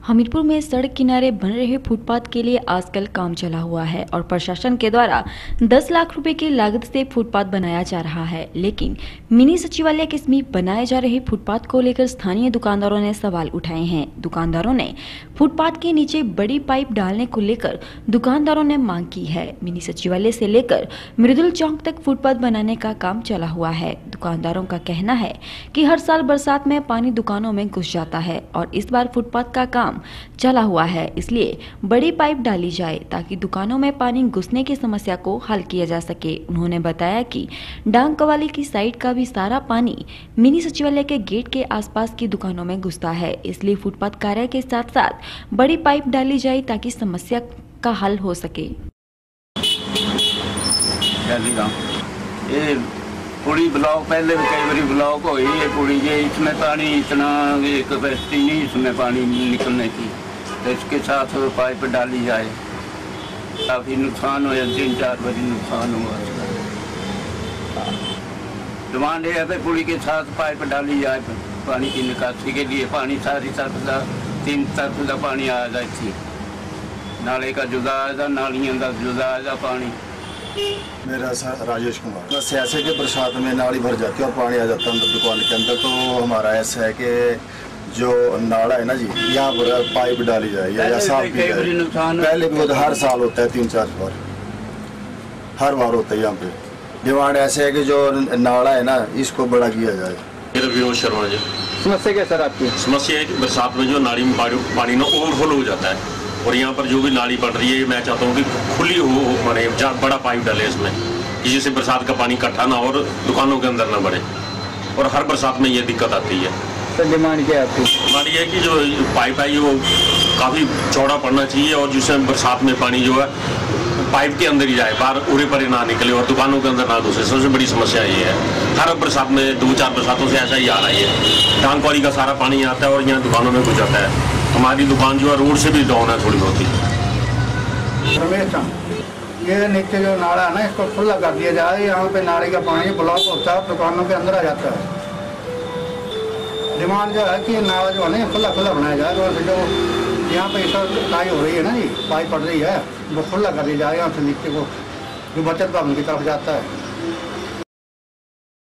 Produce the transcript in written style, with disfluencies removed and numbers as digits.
हमीरपुर में सड़क किनारे बन रहे फुटपाथ के लिए आजकल काम चला हुआ है और प्रशासन के द्वारा 10 लाख रुपए की लागत से फुटपाथ बनाया जा रहा है। लेकिन मिनी सचिवालय के समीप बनाए जा रहे फुटपाथ को लेकर स्थानीय दुकानदारों ने सवाल उठाए हैं। दुकानदारों ने फुटपाथ के नीचे बड़ी पाइप डालने को लेकर दुकानदारों ने मांग की है। मिनी सचिवालय से लेकर मृदुल चौक तक फुटपाथ बनाने का काम चला हुआ है। दुकानदारों का कहना है कि हर साल बरसात में पानी दुकानों में घुस जाता है और इस बार फुटपाथ का काम चला हुआ है, इसलिए बड़ी पाइप डाली जाए ताकि दुकानों में पानी घुसने की समस्या को हल किया जा सके। उन्होंने बताया कि डांग कवाली की साइड का भी सारा पानी मिनी सचिवालय के गेट के आसपास की दुकानों में घुसता है, इसलिए फुटपाथ कार्य के साथ साथ बड़ी पाइप डाली जाए ताकि समस्या का हल हो सके। पूरी ब्लॉक पहले भी कई बार ब्लॉक हो गई है पूरी, ये इसमें पानी इतना एक कैपेसिटी नहीं इसमें पानी निकलने की, तो इसके साथ पाइप डाली जाए। काफ़ी नुकसान हो, 3-4 बार नुकसान हुआ। डिमांड ये है कि पूरी के साथ पाइप डाली जाए पानी की निकासी के लिए। पानी सारी तरफ 3 तरफ का पानी आ जाए थी, नाले का जुदा आएगा, नालियों का जुदा आएगा पानी। मेरा राजेश कुमार। बस ऐसे कि बरसात में नाली भर जाती है और पानी आ जाता है अंदर दुकान के अंदर, तो हमारा ऐसा है कि जो नाला है ना जी, यहाँ पर पाइप डाली जाए या साफ की जाए। पहले भी हर साल होता है 3-4 बार, हर बार होता है। यहाँ पे डिमांड ऐसे है कि जो नाला है ना इसको बड़ा किया जाए। विनोद शर्मा जी। समस्या क्या सर आपकी? समस्या है कि बरसात में जो नाली में पानी ना ओवरफ्लो हो जाता है और यहाँ पर जो भी नाली पड़ रही है मैं चाहता हूँ कि खुली हो, माने बड़ा पाइप डाले इसमें, जिससे बरसात का पानी इकट्ठा ना और दुकानों के अंदर ना बढ़े। और हर बरसात में ये दिक्कत आती है। सर डिमांड क्या है आपकी? डिमांड ये है कि जो पाइप है वो काफ़ी चौड़ा पड़ना चाहिए और जिससे बरसात में पानी जो है पाइप के अंदर ही जाए, बाहर उरे परे ना निकले और दुकानों के अंदर ना घुसे। सबसे बड़ी समस्या ये है। हर बरसात में 2-4 बरसातों से ऐसा ही आ रहा है। डांग कवाली का सारा पानी आता है और यहाँ दुकानों में घुस जाता है। हमारी दुकान जो है रोड से भी डाउन है थोड़ी बहुत ही। रमेश, ये नीचे जो नाला है ना इसको खुला कर दिया जाए। यहाँ पे नाले का पानी ब्लॉक होता है, दुकानों के अंदर आ जाता है। डिमांड जो है कि नाला जो है ना खुला बनाया जाए और जो यहाँ पे टाई हो रही है ना जी, पाइप पड़ रही है, वो खुला कर दिया जाए। यहाँ से नीचे को जो बचत भवन की तरफ जाता है।